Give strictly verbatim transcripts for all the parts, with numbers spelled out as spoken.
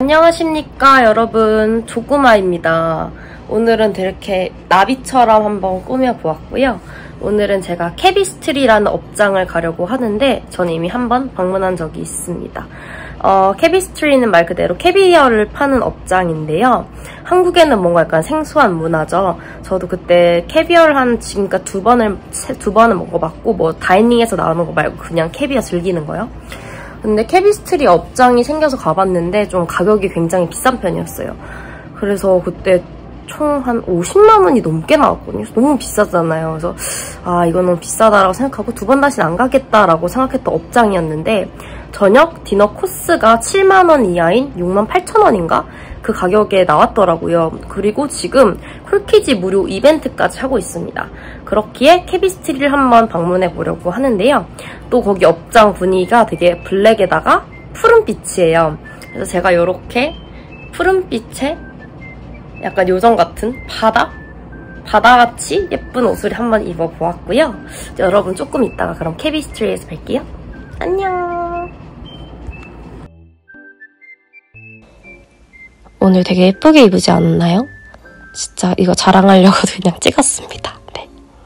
안녕하십니까 여러분, 조구마입니다. 오늘은 이렇게 나비처럼 한번 꾸며보았고요. 오늘은 제가 캐비스트리라는 업장을 가려고 하는데 저는 이미 한번 방문한 적이 있습니다. 어, 캐비스트리는 말 그대로 캐비어를 파는 업장인데요. 한국에는 뭔가 약간 생소한 문화죠. 저도 그때 캐비어를 한 지금까지 두 번을 두 번은 먹어봤고 뭐 다이닝에서 나오는 거 말고 그냥 캐비어 즐기는 거요. 근데 캐비스트리 업장이 생겨서 가봤는데 좀 가격이 굉장히 비싼 편이었어요. 그래서 그때 총 한 오십만 원이 넘게 나왔거든요. 너무 비싸잖아요. 그래서 아 이거 너무 비싸다라고 생각하고 두 번 다시는 안 가겠다라고 생각했던 업장이었는데 저녁 디너 코스가 칠만 원 이하인 육만 팔천 원인가? 그 가격에 나왔더라고요. 그리고 지금 콜키지 무료 이벤트까지 하고 있습니다. 그렇기에 캐비스트리를 한번 방문해 보려고 하는데요. 또 거기 업장 분위기가 되게 블랙에다가 푸른빛이에요. 그래서 제가 이렇게 푸른빛에 약간 요정 같은 바다? 바다같이 예쁜 옷을 한번 입어보았고요. 여러분 조금 이따가 그럼 캐비스트리에서 뵐게요. 안녕! 오늘 되게 예쁘게 입으지 않았나요? 진짜 이거 자랑하려고 그냥 찍었습니다. 네.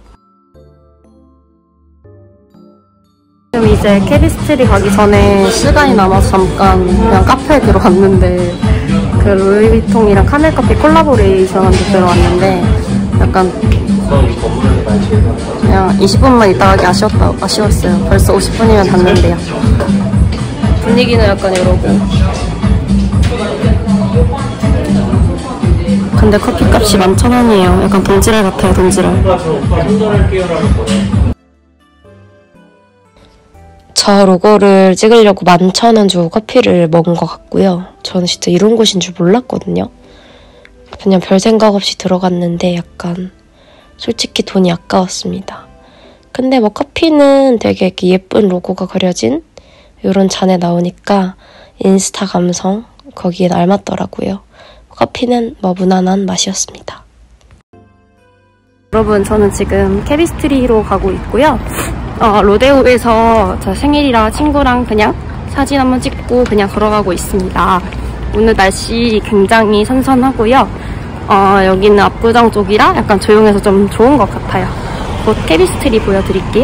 지금 이제 캐비스트리 가기 전에 시간이 남아서 잠깐 그냥 카페에 들어왔는데 그 루이비통이랑 카멜커피 콜라보레이션한테 들어왔는데 약간 그냥 이십 분만 있다 가기 아쉬웠다, 아쉬웠어요. 벌써 오십 분이면 닫는데요. 분위기는 약간 이러고 근데 커피값이 만천 원이에요. 약간 돈지랄 같아요, 돈지랄. 저 로고를 찍으려고 만천 원 주고 커피를 먹은 것 같고요. 저는 진짜 이런 곳인 줄 몰랐거든요. 그냥 별 생각 없이 들어갔는데 약간 솔직히 돈이 아까웠습니다. 근데 뭐 커피는 되게 이렇게 예쁜 로고가 그려진 이런 잔에 나오니까 인스타 감성 거기에 알맞더라고요. 커피는 뭐 무난한 맛이었습니다. 여러분 저는 지금 캐비스트리로 가고 있고요. 어, 로데오에서 저 생일이라 친구랑 그냥 사진 한번 찍고 그냥 걸어가고 있습니다. 오늘 날씨 굉장히 선선하고요. 어, 여기는 압구정 쪽이라 약간 조용해서 좀 좋은 것 같아요. 곧 캐비스트리 보여드릴게요.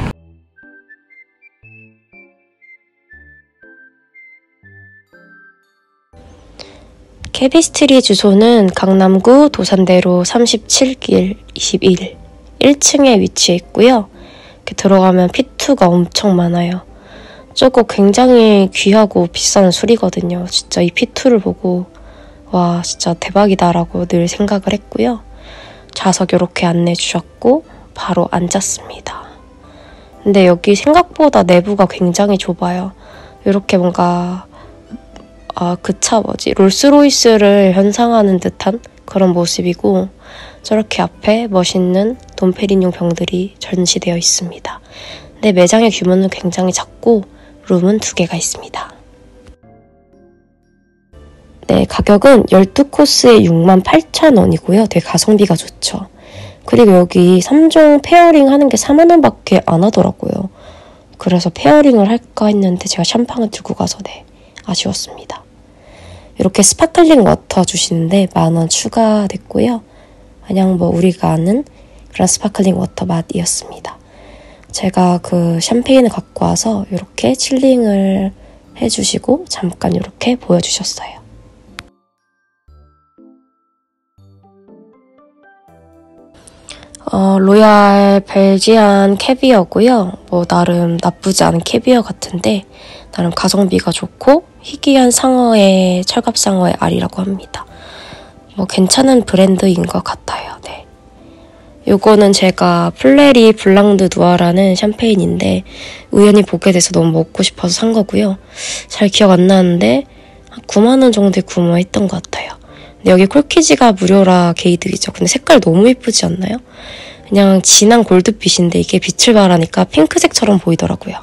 캐비스트리 주소는 강남구 도산대로 삼십칠 길 이십일 일 층에 위치해 있고요. 이렇게 들어가면 피투가 엄청 많아요. 저거 굉장히 귀하고 비싼 술이거든요. 진짜 이 피투를 보고 와 진짜 대박이다라고 늘 생각을 했고요. 좌석 이렇게 안내해 주셨고 바로 앉았습니다. 근데 여기 생각보다 내부가 굉장히 좁아요. 이렇게 뭔가 아, 그 차 뭐지? 롤스로이스를 현상하는 듯한 그런 모습이고 저렇게 앞에 멋있는 돈페리뇽 병들이 전시되어 있습니다. 근데 매장의 규모는 굉장히 작고 룸은 두 개가 있습니다. 네, 가격은 열두 코스에 육만 팔천 원이고요. 되게 가성비가 좋죠. 그리고 여기 삼 종 페어링 하는 게 사만 원 밖에 안 하더라고요. 그래서 페어링을 할까 했는데 제가 샴팡을 들고 가서 네, 아쉬웠습니다. 이렇게 스파클링 워터 주시는데 만 원 추가됐고요. 그냥 뭐 우리가 아는 그런 스파클링 워터 맛이었습니다. 제가 그 샴페인을 갖고 와서 이렇게 칠링을 해주시고 잠깐 이렇게 보여주셨어요. 어, 로얄 벨지안 캐비어고요. 뭐 나름 나쁘지 않은 캐비어 같은데 나름 가성비가 좋고 희귀한 상어의 철갑상어의 알이라고 합니다. 뭐 괜찮은 브랜드인 것 같아요. 네. 요거는 제가 플레리 블랑드 누아라는 샴페인인데 우연히 보게 돼서 너무 먹고 싶어서 산 거고요. 잘 기억 안 나는데 한 구만 원 정도에 구매했던 것 같아요. 근데 여기 콜키지가 무료라 게이득이죠. 근데 색깔 너무 예쁘지 않나요? 그냥 진한 골드빛인데 이게 빛을 발하니까 핑크색처럼 보이더라고요.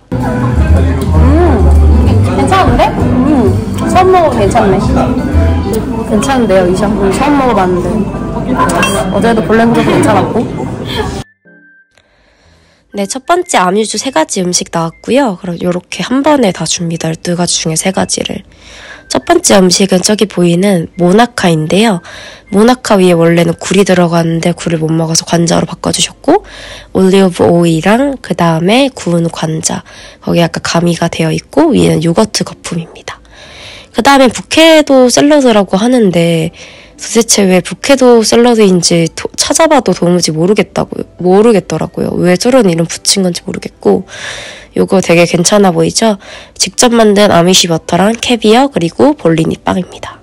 음, 괜찮은데? 음, 처음 먹어도 괜찮네. 괜찮은데요, 이 샴푸 처음 먹어봤는데 어제도 블렌드도 괜찮았고. 네, 첫 번째 암유주 세 가지 음식 나왔고요. 그럼 요렇게 한 번에 다 줍니다. 열두 가지 중에 세 가지를. 첫 번째 음식은 저기 보이는 모나카인데요. 모나카 위에 원래는 굴이 들어가는데 굴을 못 먹어서 관자로 바꿔주셨고, 올리브 오일이랑 그 다음에 구운 관자, 거기에 약간 가미가 되어 있고 위에는 요거트 거품입니다. 그 다음에 부케도 샐러드라고 하는데 도대체 왜 부케도 샐러드인지 도, 찾아봐도 도무지 모르겠다고요. 모르겠더라고요. 왜 저런 이름 붙인 건지 모르겠고, 요거 되게 괜찮아 보이죠? 직접 만든 아미시 버터랑 캐비어 그리고 볼리니 빵입니다.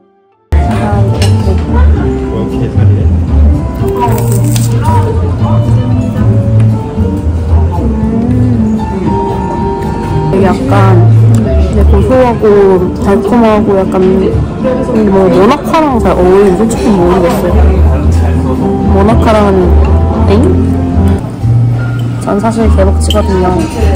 되게 약간 고소하고 달콤하고 약간 뭐 모나카랑 잘 어울리는지 솔직히 모르겠어요. 모나카랑은 땡? 전 사실 개복치거든요.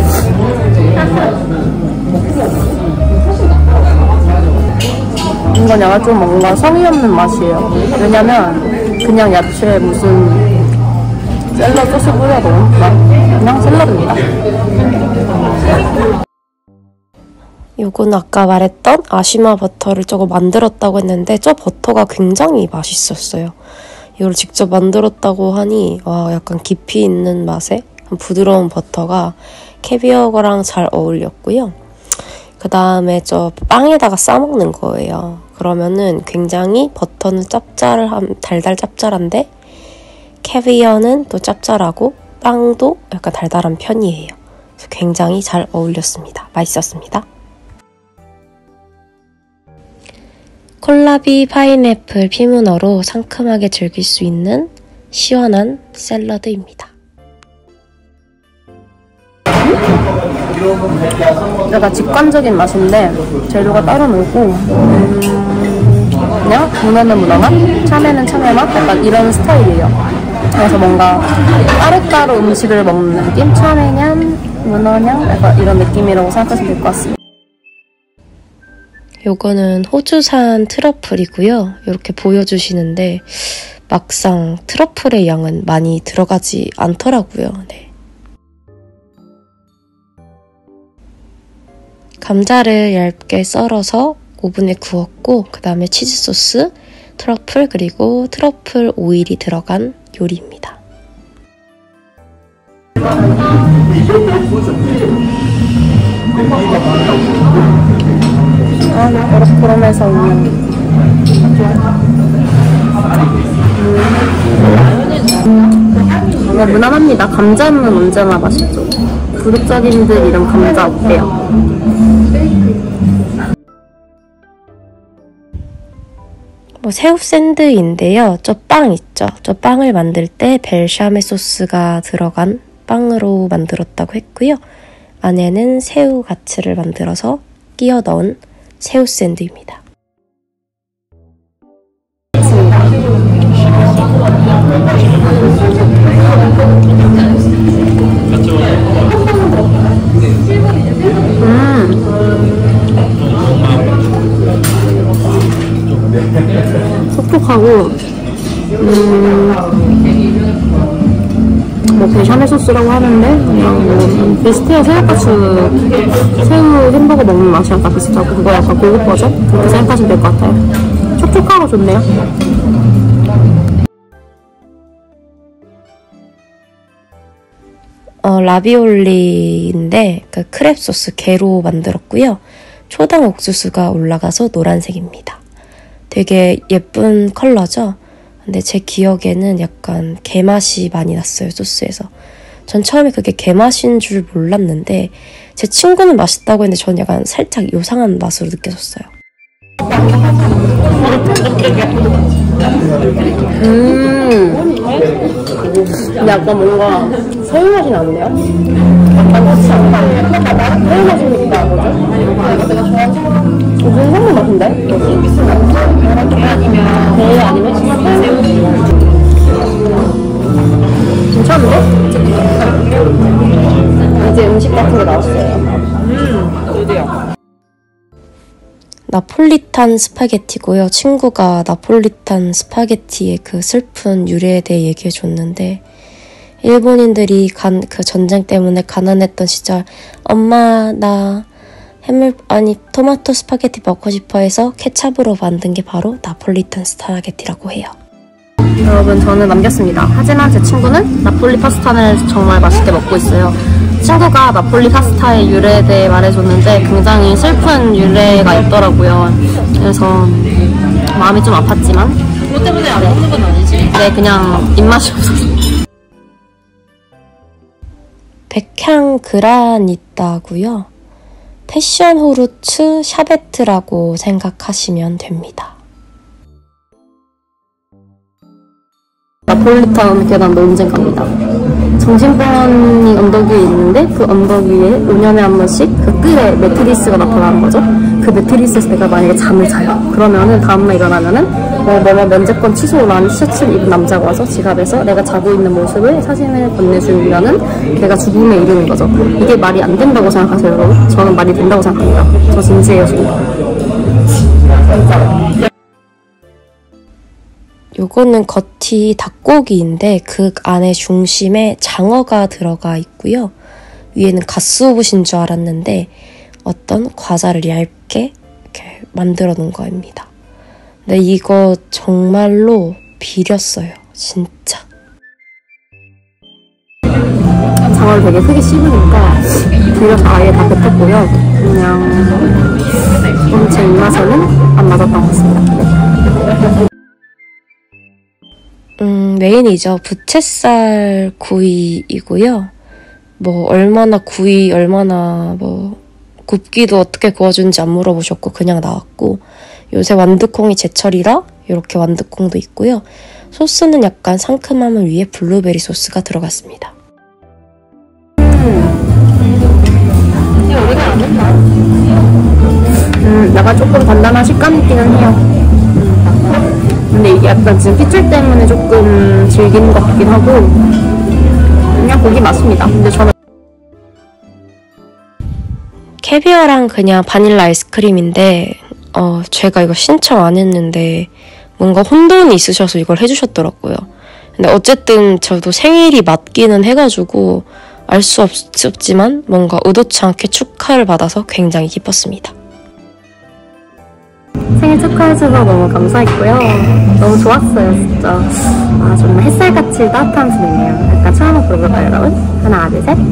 이건 약간 좀 뭔가 성의 없는 맛이에요. 왜냐면 그냥 야채에 무슨 샐러드 소스 뿌려도 그냥 샐러드입니다. 요거는 아까 말했던 아시마 버터를 저거 만들었다고 했는데 저 버터가 굉장히 맛있었어요. 이걸 직접 만들었다고 하니 와, 약간 깊이 있는 맛에 부드러운 버터가 캐비어랑 잘 어울렸고요. 그 다음에 저 빵에다가 싸먹는 거예요. 그러면은 굉장히 버터는 짭짤한, 달달 짭짤한데 캐비어는 또 짭짤하고 빵도 약간 달달한 편이에요. 그래서 굉장히 잘 어울렸습니다. 맛있었습니다. 콜라비 파인애플 피문어로 상큼하게 즐길 수 있는 시원한 샐러드입니다. 약간 직관적인 맛인데 재료가 따로 놀고 음, 그냥 문어는 문어맛, 참외는 참외맛 약간 이런 스타일이에요. 그래서 뭔가 따로따로 음식을 먹는 느낌? 참외냥, 문어냥 약간 이런 느낌이라고 생각하시면 될 것 같습니다. 요거는 호주산 트러플이고요. 이렇게 보여주시는데 막상 트러플의 양은 많이 들어가지 않더라고요. 네. 감자를 얇게 썰어서 오븐에 구웠고 그 다음에 치즈 소스, 트러플 그리고 트러플 오일이 들어간 요리입니다. 아, 그러면서 있는 음, 무난합니다. 감자는 언제나 맛있죠. 구독자님들 이름 감자 어때요? 뭐 새우 샌드인데요. 저 빵 있죠? 저 빵을 만들 때 벨샤메 소스가 들어간 빵으로 만들었다고 했고요. 안에는 새우 가츠를 만들어서 끼워 넣은 새우 샌드입니다. 음. 촉촉하고 음. 뭐 베샤멜 소스라고 하는데 그냥 뭐 비슷해요. 새우가츠 새우 햄버거 먹는 맛이 약간 비슷하고 그거 약간 고급 버전? 그렇게 생각하시면 될 것 같아요. 촉촉하고 좋네요. 어, 라비올리인데 그 크랩 소스 게로 만들었고요. 초당 옥수수가 올라가서 노란색입니다. 되게 예쁜 컬러죠? 근데 제 기억에는 약간 게맛이 많이 났어요, 소스에서. 전 처음에 그게 게맛인 줄 몰랐는데 제 친구는 맛있다고 했는데 전 약간 살짝 요상한 맛으로 느껴졌어요. 음, 근데 약간 뭔가 새우 맛이 나는데요? 약간 그렇지 않나? 새우 맛이니까 뭐죠? 무슨 새우 맛인데? 게 아니면 게 아니면 새우? 괜찮은데? 이제 음식 같은 게 나왔어요. 음, 드디어. 나폴리탄 스파게티고요. 친구가 나폴리탄 스파게티의 그 슬픈 유래에 대해 얘기해줬는데 일본인들이 간, 그 전쟁 때문에 가난했던 시절 엄마 나 해물 아니 토마토 스파게티 먹고 싶어 해서 케찹으로 만든 게 바로 나폴리탄 스파게티라고 해요. 여러분 저는 남겼습니다. 하지만 제 친구는 나폴리 파스타를 정말 맛있게 먹고 있어요. 친구가 나폴리 파스타의 유래에 대해 말해줬는데 굉장히 슬픈 유래가 있더라고요. 그래서 마음이 좀 아팠지만 그것 때문에 안 먹는 건 아니지? 네, 그냥 입맛이 없어서. 백향 그라니타고요. 패션 후르츠 샤베트라고 생각하시면 됩니다. 나폴리탄 계단 논쟁 갑니다. 정신병원이 언덕 위에 있는데 그 언덕 위에 오 년에 한 번씩 그 끝에 매트리스가 나타나는 거죠. 그 매트리스에서 내가 만약에 잠을 자요. 그러면은 다음날 일어나면은 뭐, 뭐 면제권 취소라는 티셔츠를 입은 남자가 와서 지갑에서 내가 자고 있는 모습을 사진을 건네주면은 걔가 죽음에 이르는 거죠. 이게 말이 안 된다고 생각하세요, 여러분? 저는 말이 된다고 생각합니다. 저 진지해요, 지금. 요거는 겉이 닭고기인데 그 안에 중심에 장어가 들어가 있고요. 위에는 갓소부신 줄 알았는데 어떤 과자를 얇게 이렇게 만들어 놓은 거입니다. 근데 이거 정말로 비렸어요. 진짜. 장어를 되게 크게 씹으니까 비려서 아예 다 뱉었고요. 그냥 좀 제 입맛에는 안 맞았던 것 같습니다. 네. 음, 메인이죠. 부채살 구이이고요. 뭐 얼마나 구이, 얼마나 뭐 굽기도 어떻게 구워주는지 안 물어보셨고 그냥 나왔고, 요새 완두콩이 제철이라 이렇게 완두콩도 있고요. 소스는 약간 상큼함을 위해 블루베리 소스가 들어갔습니다. 음, 약간 조금 단단한 식감이 있기는 해요. 근데 이게 약간 지금 핏줄 때문에 조금 질긴 것 같긴 하고 그냥 고기 맛입니다. 근데 저는 캐비어랑 그냥 바닐라 아이스크림인데 어 제가 이거 신청 안 했는데 뭔가 혼돈이 있으셔서 이걸 해주셨더라고요. 근데 어쨌든 저도 생일이 맞기는 해가지고 알 수 없지만 뭔가 의도치 않게 축하를 받아서 굉장히 기뻤습니다. 생일 축하해줘서 너무 감사했고요. 너무 좋았어요, 진짜. 아, 정말 햇살같이 따뜻한 분이네요. 약간 처음 한번 볼까요, 여러분? 하나, 둘, 셋.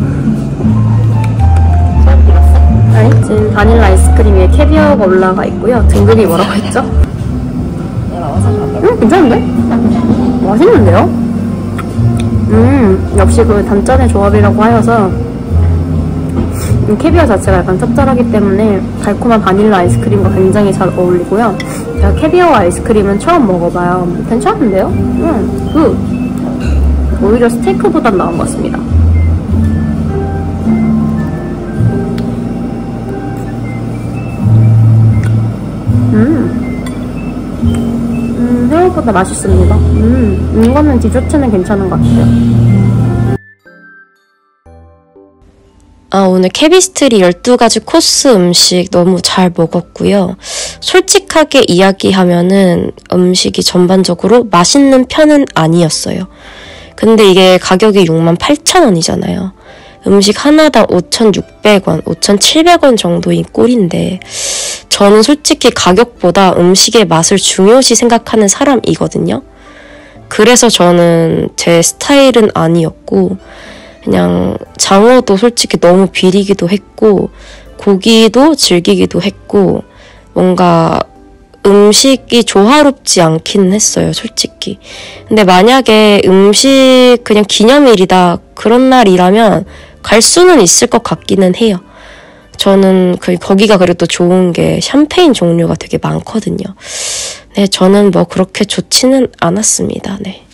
아니, 지금 바닐라 아이스크림 위에 캐비어가 올라가 있고요. 등급이 뭐라고 했죠? 음, 괜찮은데? 맛있는데요? 음, 역시 그 단짠의 조합이라고 하여서 캐비어 자체가 약간 짭짤하기 때문에 달콤한 바닐라 아이스크림과 굉장히 잘 어울리고요. 제가 캐비어 아이스크림은 처음 먹어봐요. 괜찮은데요? 음, 그 오히려 스테이크보단 나은 것 같습니다. 음, 음 생각보다 맛있습니다. 음, 이거는 디저트는 괜찮은 것 같아요. 아, 오늘 캐비스트리 열두 가지 코스 음식 너무 잘 먹었고요. 솔직하게 이야기하면은 음식이 전반적으로 맛있는 편은 아니었어요. 근데 이게 가격이 육만 팔천 원이잖아요. 음식 하나당 오천육백 원, 오천칠백 원 정도인 꼴인데 저는 솔직히 가격보다 음식의 맛을 중요시 생각하는 사람이거든요. 그래서 저는 제 스타일은 아니었고 그냥 장어도 솔직히 너무 비리기도 했고 고기도 질기기도 했고 뭔가 음식이 조화롭지 않기는 했어요, 솔직히. 근데 만약에 음식 그냥 기념일이다 그런 날이라면 갈 수는 있을 것 같기는 해요. 저는 그 거기가 그래도 좋은 게 샴페인 종류가 되게 많거든요. 네, 저는 뭐 그렇게 좋지는 않았습니다. 네.